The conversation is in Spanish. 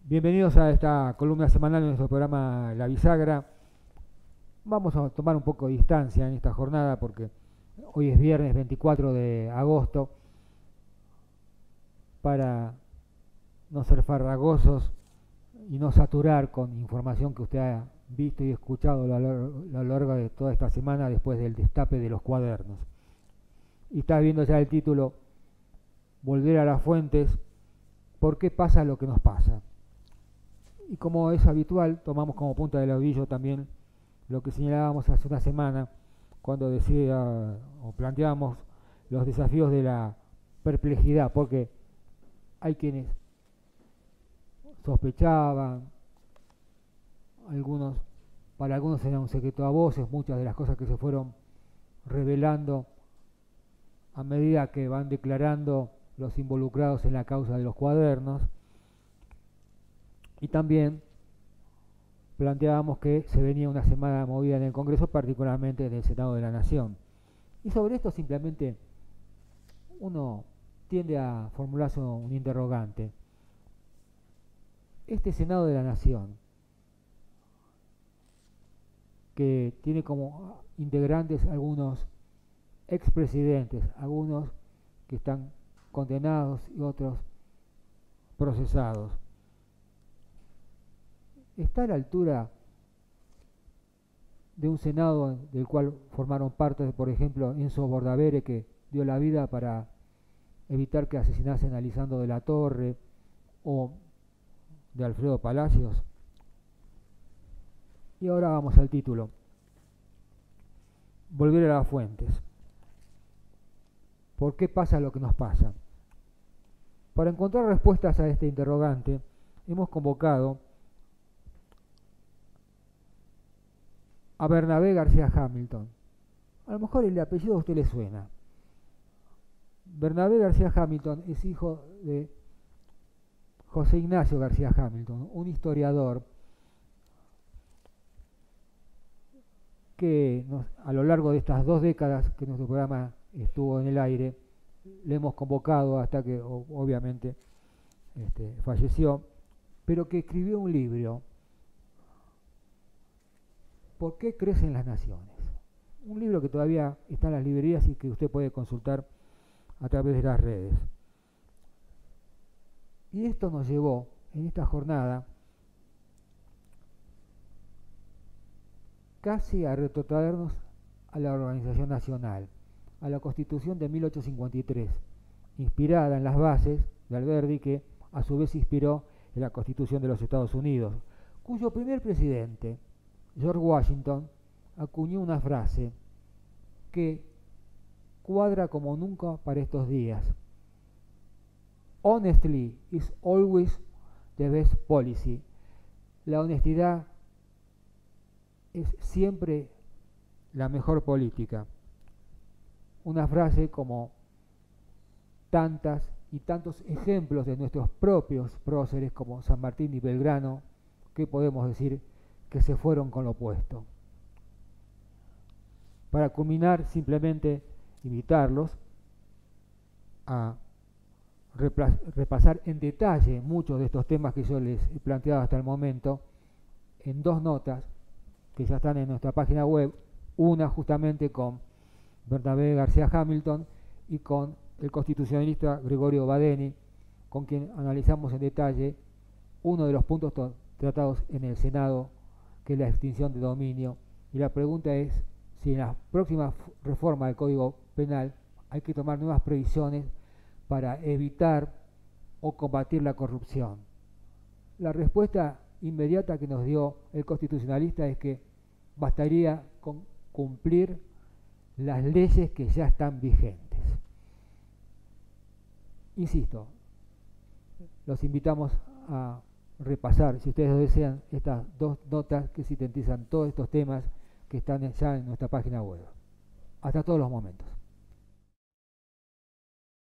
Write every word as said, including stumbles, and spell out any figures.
Bienvenidos a esta columna semanal de nuestro programa La Bisagra. Vamos a tomar un poco de distancia en esta jornada porque hoy es viernes veinticuatro de agosto para no ser farragosos y no saturar con información que usted ha visto y escuchado a lo largo de toda esta semana después del destape de los cuadernos. Y está viendo ya el título, Volver a las fuentes, ¿por qué pasa lo que nos pasa? Y como es habitual, tomamos como punta del ovillo también lo que señalábamos hace una semana, cuando decía o planteábamos los desafíos de la perplejidad, porque hay quienes sospechaban, algunos, para algunos era un secreto a voces, muchas de las cosas que se fueron revelando a medida que van declarando los involucrados en la causa de los cuadernos. Y también planteábamos que se venía una semana movida en el Congreso, particularmente en el Senado de la Nación. Y sobre esto simplemente uno tiende a formularse un interrogante. Este Senado de la Nación, que tiene como integrantes algunos expresidentes, algunos que están condenados y otros procesados, ¿está a la altura de un Senado del cual formaron parte, por ejemplo, Enzo Bordavere, que dio la vida para evitar que asesinasen a Lisandro de la Torre, o de Alfredo Palacios? Y ahora vamos al título. Volver a las fuentes. ¿Por qué pasa lo que nos pasa? Para encontrar respuestas a este interrogante, hemos convocado a Bernabé García Hamilton. A lo mejor el apellido a usted le suena. Bernabé García Hamilton es hijo de José Ignacio García Hamilton, un historiador que nos, a lo largo de estas dos décadas que nuestro programa estuvo en el aire, le hemos convocado hasta que obviamente este, falleció, pero que escribió un libro, ¿Por qué crecen las naciones? Un libro que todavía está en las librerías y que usted puede consultar a través de las redes. Y esto nos llevó, en esta jornada, casi a retrotraernos a la Organización Nacional, a la Constitución de mil ochocientos cincuenta y tres, inspirada en las bases de Alberdi, que a su vez inspiró en la Constitución de los Estados Unidos, cuyo primer presidente, George Washington, acuñó una frase que cuadra como nunca para estos días. Honestly is always the best policy. La honestidad es siempre la mejor política. Una frase como tantas y tantos ejemplos de nuestros propios próceres como San Martín y Belgrano, que podemos decir que se fueron con lo opuesto. Para culminar, simplemente invitarlos a repasar en detalle muchos de estos temas que yo les he planteado hasta el momento en dos notas que ya están en nuestra página web, una justamente con Bernabé García Hamilton y con el constitucionalista Gregorio Badeni, con quien analizamos en detalle uno de los puntos tratados en el Senado, que es la extinción de dominio, y la pregunta es si en la próxima reforma del Código Penal hay que tomar nuevas previsiones para evitar o combatir la corrupción. La respuesta inmediata que nos dio el constitucionalista es que bastaría con cumplir las leyes que ya están vigentes. Insisto, los invitamos a repasar, si ustedes lo desean, estas dos notas que sintetizan todos estos temas que están ya en nuestra página web. Hasta todos los momentos.